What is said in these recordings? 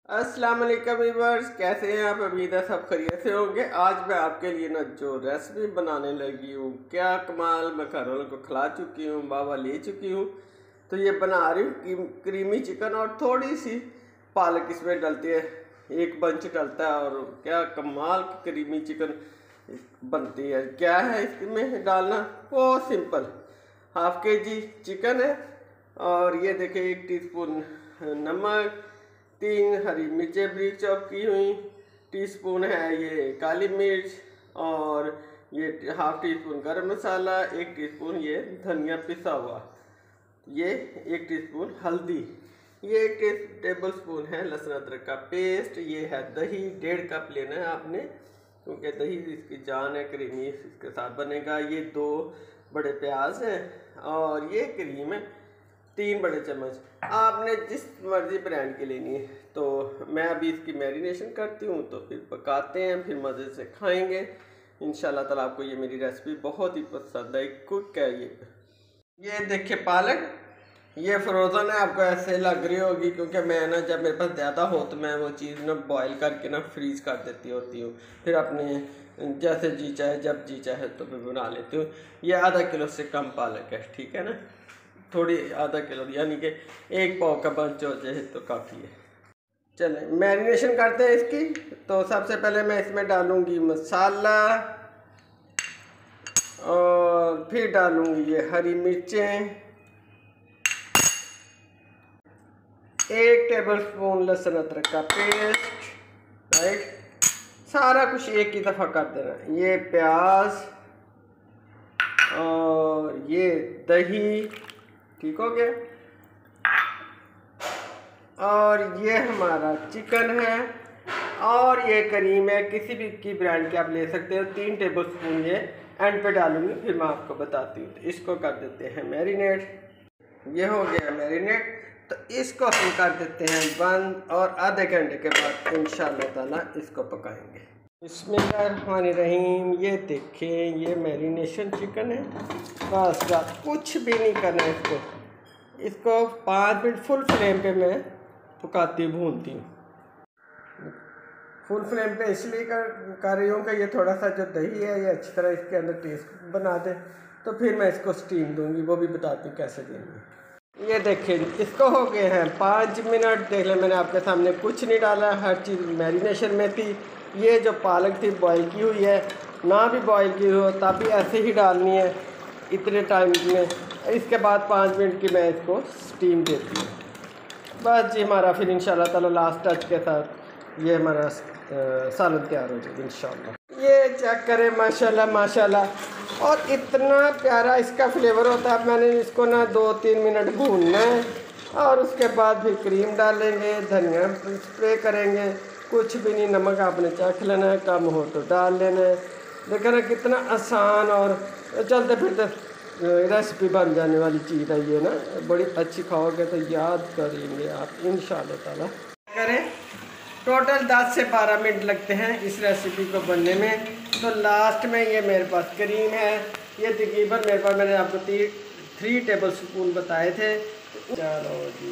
अस्सलाम वालेकुम व्यूअर्स, कैसे हैं आप? उम्मीद है सब खैरियत से होंगे। आज मैं आपके लिए ना जो रेसिपी बनाने लगी हूँ, क्या कमाल, मैं घर वालों को खिला चुकी हूँ, बाबा ले चुकी हूँ। तो ये बना रही हूँ क्रीमी चिकन और थोड़ी सी पालक इसमें डलती है, एक बंच डलता है और क्या कमाल की क्रीमी चिकन बनती है। क्या है इसमें डालना, बहुत सिंपल। हाफ केजी चिकन है और ये देखिए 1 टीस्पून नमक, 3 हरी मिर्चें ब्रीक चॉप की हुई, टीस्पून है ये काली मिर्च और ये हाफ टी स्पून गरम मसाला, 1 टीस्पून ये धनिया पिसा हुआ, ये 1 टीस्पून हल्दी, ये 1 टेबल स्पून है लहसुन अदरक का पेस्ट, ये है दही 1.5 कप लेना है आपने, क्योंकि दही इसकी जान है, क्रीमी इसके साथ बनेगा। ये 2 बड़े प्याज हैं और ये क्रीम है 3 बड़े चम्मच। आपने जिस मर्जी ब्रांड की लेनी है। तो मैं अभी इसकी मैरिनेशन करती हूँ, तो फिर पकाते हैं, फिर मज़े से खाएंगे इंशाल्लाह ताला। आपको ये मेरी रेसिपी बहुत ही पसंद है, क्विक है ये देखिए पालक, ये फ्रोज़न है, आपको ऐसे लग रही होगी क्योंकि मैं ना जब मेरे पास ज़्यादा हो तो मैं वो चीज़ ना बॉयल करके ना फ्रीज़ कर देती होती हूँ, फिर अपने जैसे जी चाहे जब जी चाहे तो मैं बना लेती हूँ। ये आधा किलो से कम पालक है, ठीक है ना, थोड़ी आधा किलो यानी कि 1 पाव का बंच हो जाए तो काफ़ी है। चलें मैरिनेशन करते हैं इसकी। तो सबसे पहले मैं इसमें डालूंगी मसाला और फिर डालूंगी ये हरी मिर्चें, 1 टेबल स्पून लहसुन अदरक का पेस्ट, राइट, सारा कुछ एक ही दफ़ा कर देना। ये प्याज और ये दही, ठीक हो गया, और ये हमारा चिकन है और ये करीम है, किसी भी की ब्रांड के आप ले सकते हो। 3 टेबल स्पून ये एंड पे डालूंगी, फिर मैं आपको बताती हूँ। तो इसको कर देते हैं मैरिनेट। ये हो गया मैरिनेट, तो इसको हम कर देते हैं बंद और आधे घंटे के बाद इंशाल्लाह ताला इसको पकाएंगे। बिस्मिल्लाहिर्रहमानिर्रहीम। ये देखें, ये मैरिनेशन चिकन है, बस कुछ भी नहीं करना है इसको 5 मिनट फुल फ्लेम पे मैं पकाती भूनती हूँ। फुल फ्लेम पे इसलिए कर रही हूँ कि ये थोड़ा सा जो दही है ये अच्छी तरह इसके अंदर टेस्ट बना दे, तो फिर मैं इसको स्टीम दूंगी, वो भी बताती हूँ कैसे देंगे। ये देखें, इसको हो गए हैं 5 मिनट। देख लें, मैंने आपके सामने कुछ नहीं डाला, हर चीज़ मैरिनेशन में थी। ये जो पालक थी बॉयल की हुई है, ना भी बॉयल की हो तब भी ऐसे ही डालनी है इतने टाइम में। इसके बाद 5 मिनट की मैं इसको स्टीम देती हूँ, बस जी। हमारा फिर इंशाल्लाह ताला लास्ट टच के साथ ये हमारा सालन तैयार हो जाएगा इंशाल्लाह। ये चेक करें, माशाल्लाह माशाल्लाह, और इतना प्यारा इसका फ्लेवर होता है। मैंने इसको ना 2-3 मिनट भूनना है और उसके बाद फिर क्रीम डालेंगे, धनिया स्प्रे करेंगे, कुछ भी नहीं, नमक आपने चख लेना है, कम हो तो डाल लेना है। देखो ना कितना आसान और चलते फिरते रेसिपी बन जाने वाली चीज़ है ये ना, बड़ी अच्छी खाओगे तो याद करेंगे आप इंशाल्लाह ताला। करें, टोटल 10 से 12 मिनट लगते हैं इस रेसिपी को बनने में। तो लास्ट में ये मेरे पास क्रीम है, ये तकरीबन मेरे पास, मैंने आपको 3 टेबल स्पून बताए थे। चलो जी,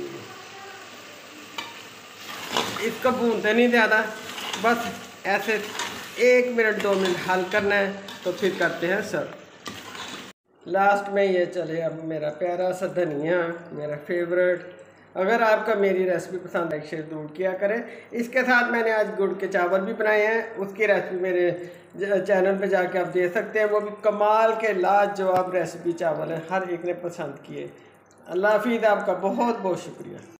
इसको भूनते नहीं ज़्यादा, बस ऐसे 1 मिनट 2 मिनट हल करना है, तो फिर करते हैं सर्व। लास्ट में ये चले अब मेरा प्यारा सा धनिया, मेरा फेवरेट। अगर आपका मेरी रेसिपी पसंद है, शेयर जरूर किया करें। इसके साथ मैंने आज गुड़ के चावल भी बनाए हैं, उसकी रेसिपी मेरे चैनल पे जाके आप देख सकते हैं। वो भी कमाल के लाजवाब रेसिपी चावल हैं, हर एक ने पसंद किए। अल्लाह हाफिज़, आपका बहुत बहुत शुक्रिया।